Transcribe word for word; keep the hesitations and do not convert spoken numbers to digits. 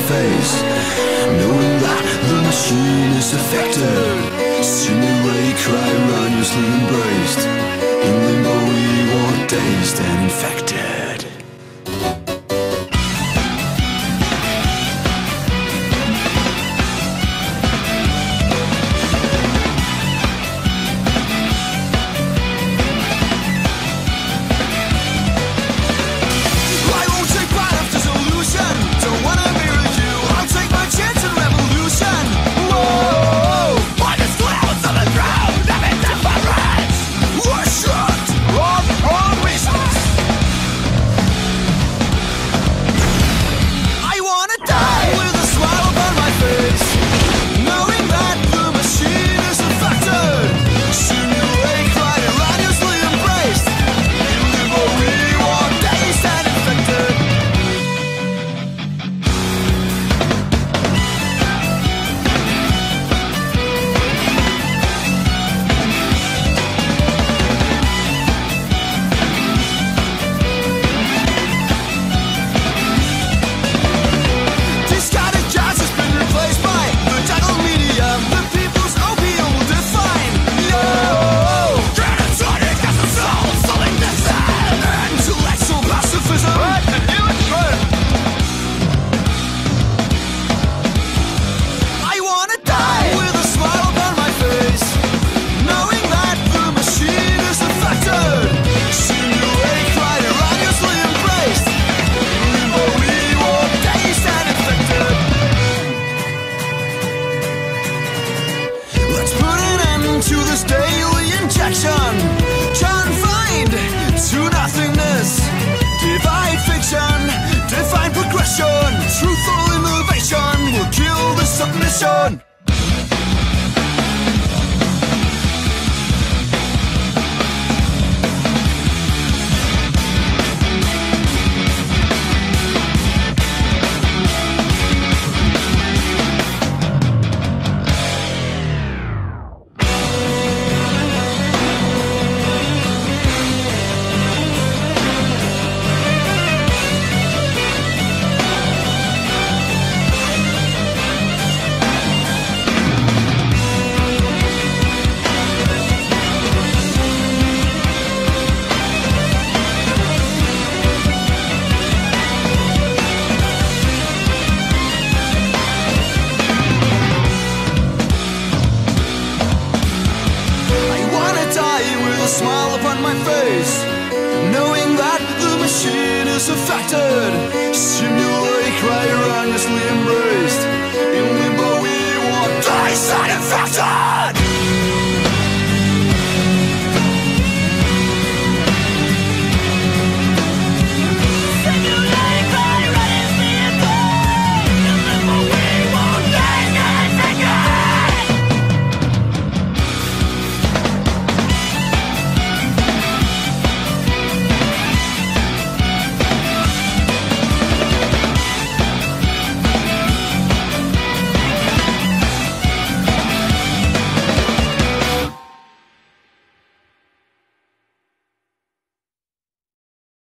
face, knowing that the machine is affected. Simulate, cry, erroneously embraced. In limbo we walk dazed and infected. To this daily injection, try and find to nothingness. Divide fiction, define progression. Truthful innovation will kill the submission. Smile upon my face, knowing that the machine is affected. Simulate, cry, erroneously embraced. In limbo we walk, die, sad, infected.